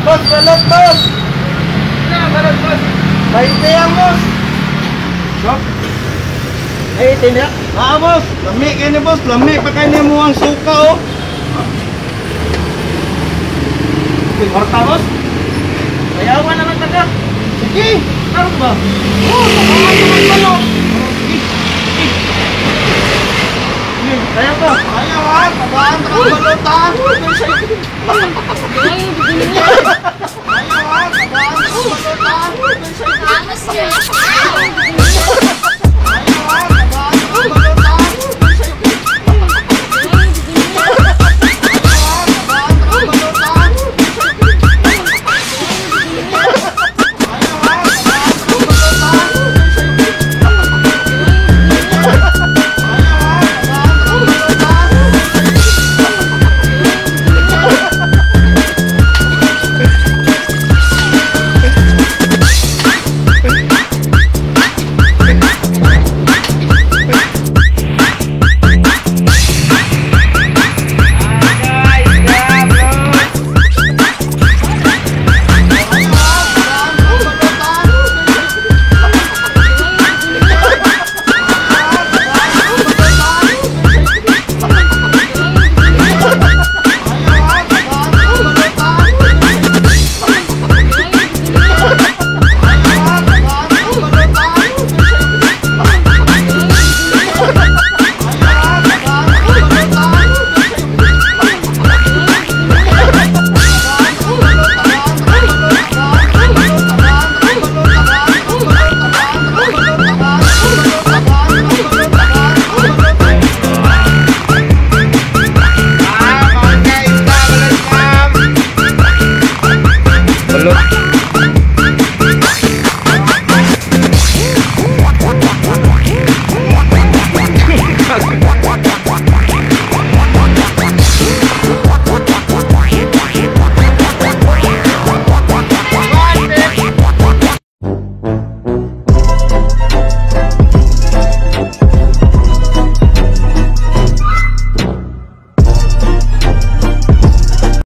Bos, balot, bos. Nah, balot, bos. 20 yang, bos. Sok. Tindak. Bos. Lami kayo ni, bos. Lami pa kayo ni mo ang suka, oh. Horta, bos. Bayawan na lang taga. Sige. Ano ba? Oh, naman balot. Sayang ba? Sayang ha? Tagaan ka ng balot ha? Sayang ha? Tagaan ka ng balot ha? Angas niya.